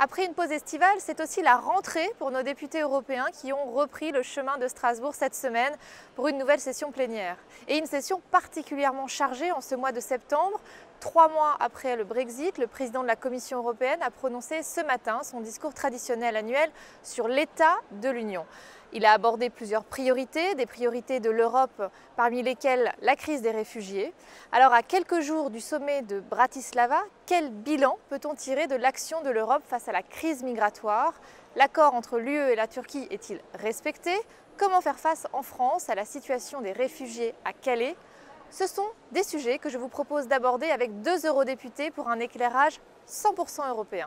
Après une pause estivale, c'est aussi la rentrée pour nos députés européens qui ont repris le chemin de Strasbourg cette semaine pour une nouvelle session plénière. Et une session particulièrement chargée en ce mois de septembre. 3 mois après le Brexit, le président de la Commission européenne a prononcé ce matin son discours traditionnel annuel sur l'état de l'Union. Il a abordé plusieurs priorités, des priorités de l'Europe, parmi lesquelles la crise des réfugiés. Alors, à quelques jours du sommet de Bratislava, quel bilan peut-on tirer de l'action de l'Europe face à la crise migratoire? L'accord entre l'UE et la Turquie est-il respecté? Comment faire face en France à la situation des réfugiés à Calais? Ce sont des sujets que je vous propose d'aborder avec 2 eurodéputés pour un éclairage 100% européen.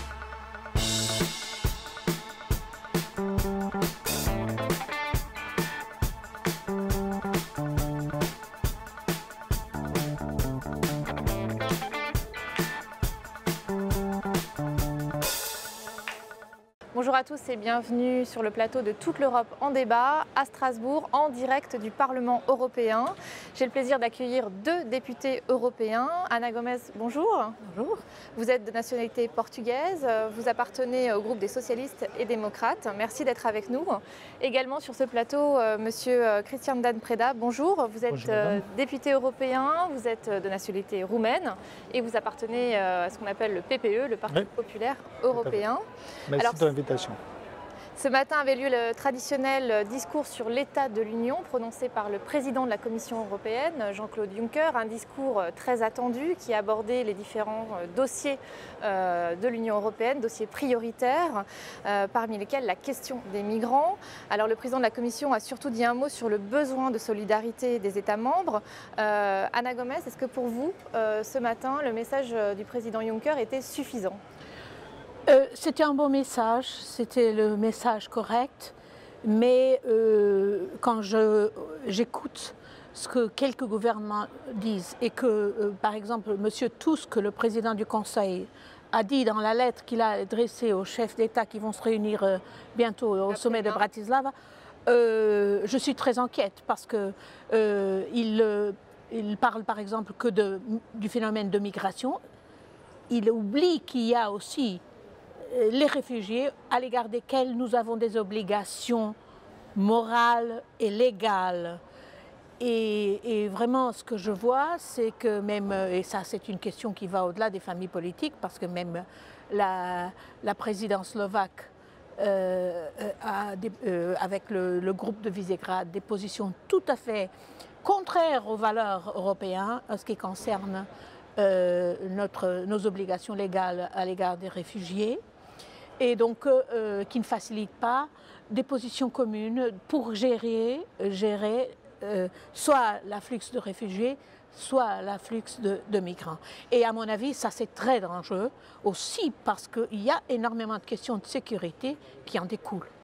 Bonjour à tous et bienvenue sur le plateau de Toute l'Europe en débat à Strasbourg, en direct du Parlement européen. J'ai le plaisir d'accueillir 2 députés européens. Ana Gomes, bonjour. Bonjour. Vous êtes de nationalité portugaise, vous appartenez au groupe des socialistes et démocrates. Merci d'être avec nous. Également sur ce plateau, monsieur Cristian Dan Preda, bonjour. Vous êtes député européen, vous êtes de nationalité roumaine et vous appartenez à ce qu'on appelle le PPE, le Parti populaire européen. Merci de l'invitation. Ce matin avait lieu le traditionnel discours sur l'état de l'Union prononcé par le président de la Commission européenne, Jean-Claude Juncker, un discours très attendu qui abordait les différents dossiers de l'Union européenne, dossiers prioritaires, parmi lesquels la question des migrants. Alors le président de la Commission a surtout dit un mot sur le besoin de solidarité des États membres. Ana Gomes, est-ce que pour vous, ce matin, le message du président Juncker était suffisant ? C'était un bon message, c'était le message correct, mais quand j'écoute ce que quelques gouvernements disent et que, par exemple, M. Tusk, le président du Conseil, a dit dans la lettre qu'il a adressée aux chefs d'État qui vont se réunir bientôt au sommet de Bratislava, je suis très inquiète parce qu'il parle par exemple que du phénomène de migration. Il oublie qu'il y a aussi les réfugiés à l'égard desquels nous avons des obligations morales et légales. Et vraiment, ce que je vois, c'est que même, et ça c'est une question qui va au-delà des familles politiques, parce que même la présidence slovaque avec le groupe de Visegrad, des positions tout à fait contraires aux valeurs européennes en ce qui concerne nos obligations légales à l'égard des réfugiés, et donc qui ne facilite pas des positions communes pour gérer soit l'afflux de réfugiés, soit l'afflux de migrants. Et à mon avis, ça c'est très dangereux aussi parce qu'il y a énormément de questions de sécurité qui en découlent.